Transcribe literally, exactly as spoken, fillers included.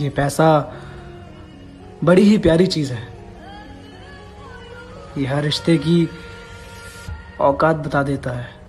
ये पैसा बड़ी ही प्यारी चीज़ है। ये हर रिश्ते की औकात बता देता है।